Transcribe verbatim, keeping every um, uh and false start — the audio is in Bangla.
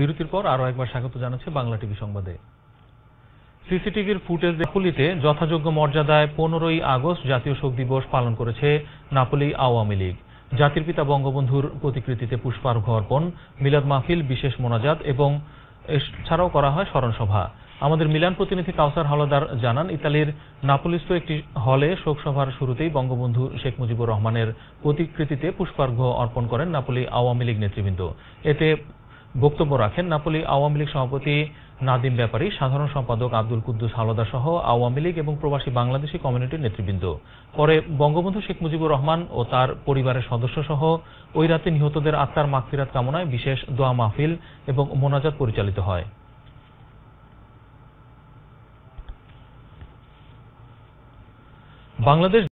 বিরতির পর আরো একবার স্বাগত জানাচ্ছি বাংলা টিভি সংবাদে। সিসিটিভির ফুটেজ নাপোলিতে যথাযোগ্য মর্যাদায় পনেরোই আগস্ট জাতীয় শোক দিবস পালন করেছে নাপোলি আওয়ামী লীগ। জাতির পিতা বঙ্গবন্ধুর প্রতিকৃতিতে পুষ্পার্ঘ্য অর্পণ, মিলাদ মাহফিল, বিশেষ মোনাজাত এবং ছাড়াও করা হয় স্মরণ সভা। আমাদের মিলান প্রতিনিধি কাউসার হাওলাদার জানান, ইতালির নাপোলিস্থ একটি হলে শোকসভার শুরুতেই বঙ্গবন্ধু শেখ মুজিবুর রহমানের প্রতিকৃতিতে পুষ্পার্ঘ্য অর্পণ করেন নাপোলি আওয়ামী লীগ নেতৃবৃন্দ। এতে বক্তব্য রাখেন নাপোলি আওয়ামী লীগ সভাপতি নাদিম ব্যাপারী, সাধারণ সম্পাদক আব্দুল কুদ্দুস হাওলাদার সহ আওয়ামী লীগ এবং প্রবাসী বাংলাদেশি কমিউনিটির নেতৃবৃন্দ। পরে বঙ্গবন্ধু শেখ মুজিবুর রহমান ও তার পরিবারের সদস্য সহ ওই রাতে নিহতদের আত্মার মাগফিরাত কামনায় বিশেষ দোয়া মাহফিল এবং মোনাজাত পরিচালিত হয়। বাংলাদেশ